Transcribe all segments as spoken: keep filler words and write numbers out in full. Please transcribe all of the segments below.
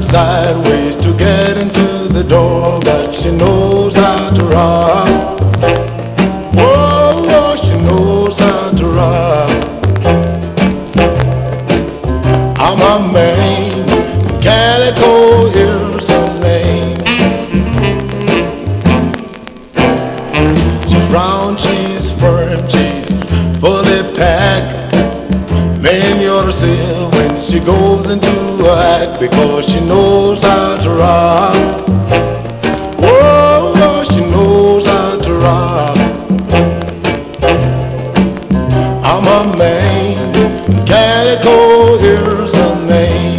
sideways to get into the door, but she knows how to rock. Oh, oh, she knows how to rock. I'm a man, Calico is her name. She's round, she's firm, she's fully packed. Man, you ought to see her when she goes into a act, because she knows how to rock. Whoa, oh, she knows how to rock. I'm a man, Calico is her name.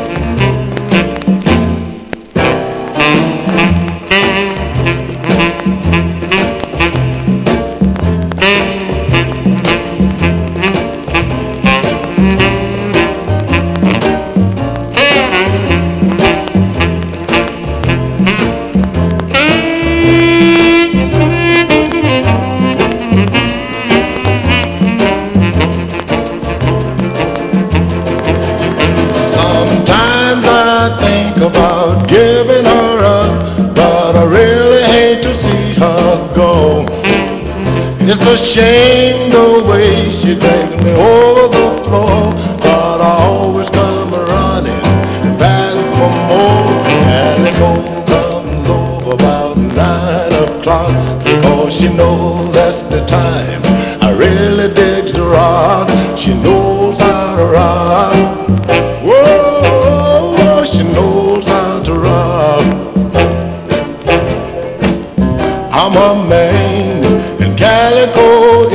I think about giving her up, but I really hate to see her go. It's a shame the way she takes me over the floor, but I always come running back for more. Calico comes over about nine o'clock, because she knows that's the time I really digs the rock. She knows how to rock. Whoa, she knows how to rock. I'm a man, and Calico